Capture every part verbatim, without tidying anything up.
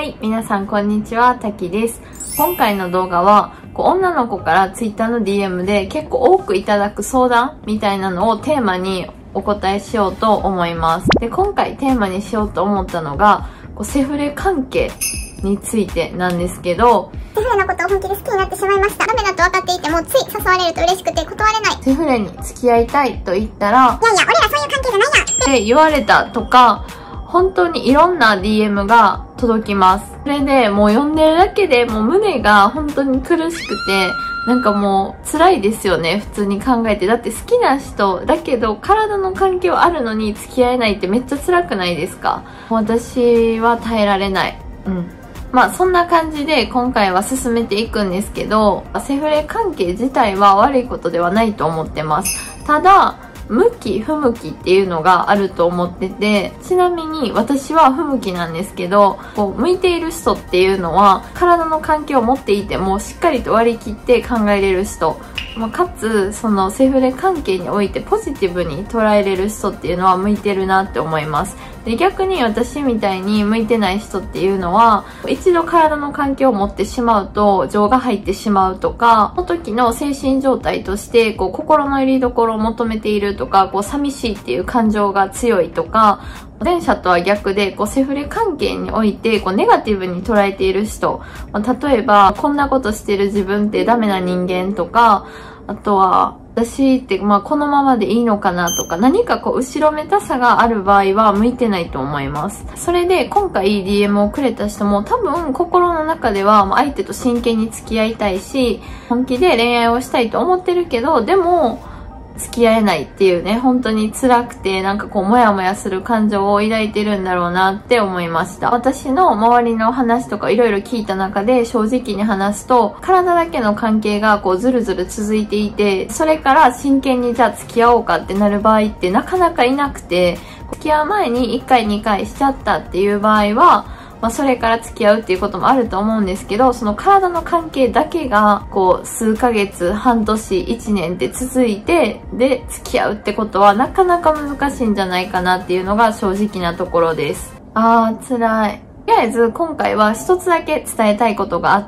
はい、皆さんこんにちは、たきです。今回の動画は、こう女の子から ツイッター の ディーエム で結構多くいただく相談みたいなのをテーマにお答えしようと思います。で、今回テーマにしようと思ったのが、こうセフレ関係についてなんですけど、 セフレのことを本気で好きになってしまいました。ダメだと分かっていてもつい誘われると嬉しくて断れない。 セフレに付き合いたいと言ったら、 いやいや、俺らそういう関係じゃないやって言われたとか、本当にいろんな ディーエム が届きます。それでもう読んでるだけでもう胸が本当に苦しくて、なんかもう辛いですよね、普通に考えて。だって好きな人だけど体の関係はあるのに付き合えないってめっちゃ辛くないですか？私は耐えられない。うん。まあそんな感じで今回は進めていくんですけど、セフレ関係自体は悪いことではないと思ってます。ただ、向き不向きっていうのがあると思ってて、ちなみに私は不向きなんですけど、こう向いている人っていうのは体の関係を持っていてもしっかりと割り切って考えれる人、まあ、かつそのセフレ関係においてポジティブに捉えれる人っていうのは向いてるなって思います。で、逆に私みたいに向いてない人っていうのは、一度体の関係を持ってしまうと情が入ってしまうとか、その時の精神状態としてこう心の拠り所を求めているとか、こう寂しいっていう感情が強いとか、前者とは逆でこうセフレ関係においてこうネガティブに捉えている人、例えばこんなことしてる自分ってダメな人間とか、あとは私ってまあこのままでいいのかなとか、何かこう後ろめたさがある場合は向いてないと思います。それで今回 ディーエム をくれた人も多分心の中では相手と真剣に付き合いたいし、本気で恋愛をしたいと思ってるけど、でも付き合えないっていうね、本当に辛くてなんかこうモヤモヤする感情を抱いてるんだろうなって思いました。私の周りの話とかいろいろ聞いた中で正直に話すと、体だけの関係がこうずるずる続いていて、それから真剣にじゃあ付き合おうかってなる場合ってなかなかいなくて、付き合う前にいっかいにかいしちゃったっていう場合は、まあそれから付き合うっていうこともあると思うんですけど、その体の関係だけがこう数ヶ月、半年、一年って続いて、で付き合うってことはなかなか難しいんじゃないかなっていうのが正直なところです。あー辛い。とりあえず今回は一つだけ伝えたいことがあって、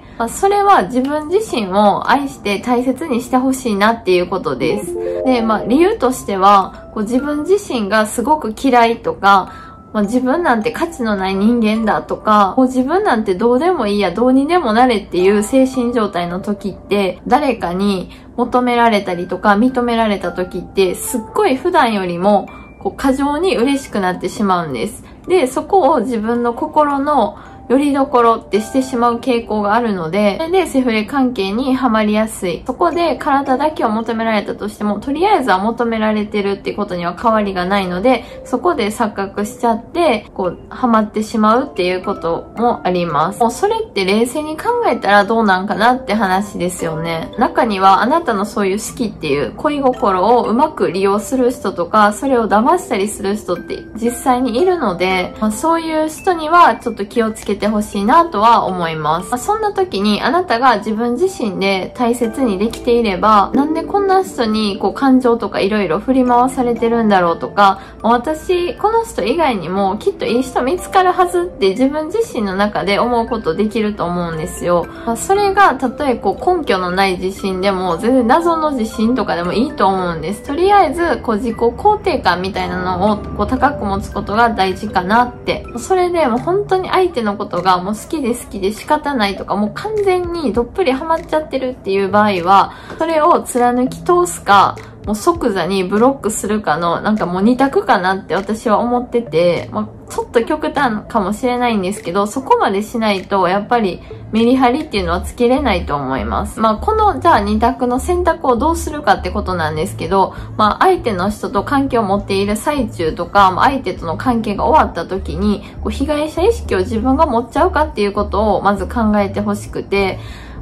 まあ、それは自分自身を愛して大切にしてほしいなっていうことです。で、まあ理由としては、こう自分自身がすごく嫌いとか、まあ、自分なんて価値のない人間だとか、もう自分なんてどうでもいいや、どうにでもなれっていう精神状態の時って、誰かに求められたりとか認められた時って、すっごい普段よりもこう過剰に嬉しくなってしまうんです。で、そこを自分の心の拠り所ってしてしまう傾向があるので、それでセフレ関係にはまりやすい。そこで体だけを求められたとしても、とりあえずは求められてるってことには変わりがないので、そこで錯覚しちゃって、こう、はまってしまうっていうこともあります。もうそれって冷静に考えたらどうなんかなって話ですよね。中にはあなたのそういう好きっていう恋心をうまく利用する人とか、それを騙したりする人って実際にいるので、まあ、そういう人にはちょっと気をつけてほしいなとは思います。まあ、そんな時にあなたが自分自身で大切にできていれば、なんでこんな人にこう感情とかいろいろ振り回されてるんだろうとか、私この人以外にもきっといい人見つかるはずって自分自身の中で思うことできると思うんですよ。まあ、それがたとえこう根拠のない自信でも全然謎の自信とかでもいいと思うんです。とりあえずこう自己肯定感みたいなのをこう高く持つことが大事かなって。それでもう本当に相手のことがもう好きで好きで仕方ないとか、もう完全にどっぷりハマっちゃってるっていう場合は、それを貫き通すか、もう即座にブロックするかの、なんかもう二択かなって私は思ってて、まあ、ちょっと極端かもしれないんですけど、そこまでしないと、やっぱりメリハリっていうのはつけれないと思います。まあ、この、じゃあ二択の選択をどうするかってことなんですけど、まあ、相手の人と関係を持っている最中とか、まあ、相手との関係が終わった時に、こう被害者意識を自分が持っちゃうかっていうことをまず考えてほしくて、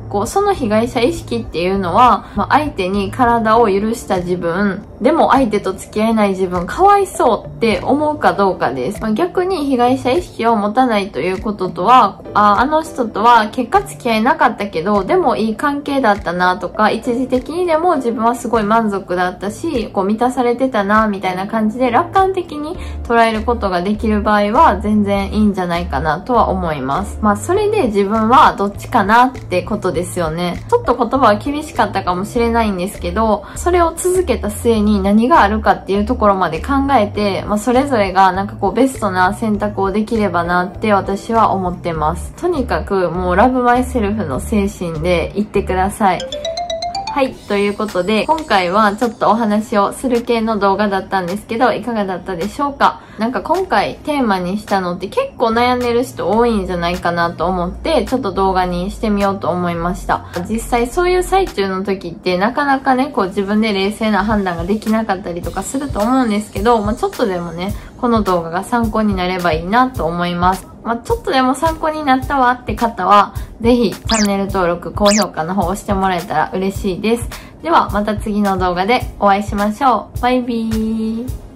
こう、その被害者意識っていうのは、まあ、相手に体を許した自分、でも相手と付き合えない自分、かわいそうって思うかどうかです。まあ、逆に被害者意識を持たないということとは、あ、あの人とは結果付き合えなかったけど、でもいい関係だったなとか、一時的にでも自分はすごい満足だったし、こう満たされてたな、みたいな感じで楽観的に捉えることができる場合は全然いいんじゃないかなとは思います。まあ、それで自分はどっちかなってことですよね。ちょっと言葉は厳しかったかもしれないんですけど、それを続けた末に何があるかっていうところまで考えて、まあ、それぞれがなんかこうベストな選択をできればなって私は思ってます。とにかくもうラブマイセルフの精神でいってください。はい。ということで、今回はちょっとお話をする系の動画だったんですけど、いかがだったでしょうか？なんか今回テーマにしたのって結構悩んでる人多いんじゃないかなと思って、ちょっと動画にしてみようと思いました。実際そういう最中の時ってなかなかね、こう自分で冷静な判断ができなかったりとかすると思うんですけど、まあ、ちょっとでもね、この動画が参考になればいいなと思います。まあ、ちょっとでも参考になったわって方は、ぜひチャンネル登録、高評価の方をしてもらえたら嬉しいです。ではまた次の動画でお会いしましょう。バイビー。